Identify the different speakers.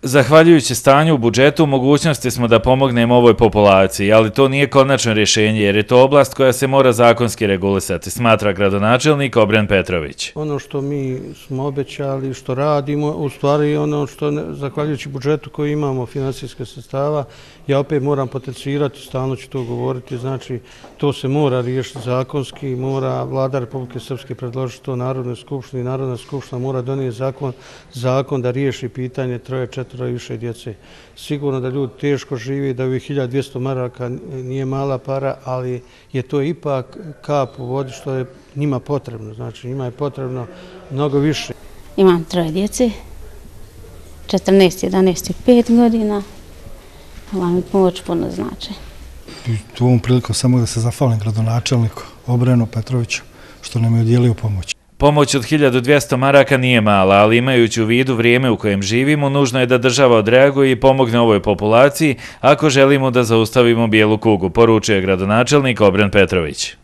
Speaker 1: Zahvaljujući stanju u budžetu, u mogućnosti smo da pomognemo ovoj populaciji, ali to nije konačno rješenje jer je to oblast koja se mora zakonski regulisati, smatra gradonačelnik Obren Petrović.
Speaker 2: Ono što mi smo obećali, što radimo, u stvari ono što, zahvaljujući budžetu koji imamo financijske sredstava, ja opet moram potencirati, stalno ću to govoriti, znači to se mora riješiti zakonski, mora Vlada Republike Srpske predložiti to Narodnoj skupštini i Narodna skupština mora donijeti zakon da riješi pitanje 3, 4 i više djece. Sigurno da ljudi teško živi, da ovih 1200 maraka nije mala para, ali je to ipak kap u vodi što je njima potrebno, znači njima je potrebno mnogo više.
Speaker 3: Imam 3 djece, 14, 11 i 5 godina. Ova mi pomoć puno znači.
Speaker 4: Tu ovom prilikom samo da se zahvalim gradonačelniku Obrenu Petroviću što nam je udjelio pomoć.
Speaker 1: Pomoć od 1200 maraka nije mala, ali imajući u vidu vrijeme u kojem živimo, nužno je da država odreaguje i pomogne ovoj populaciji ako želimo da zaustavimo bijelu kugu, poručuje gradonačelnik Obren Petrović.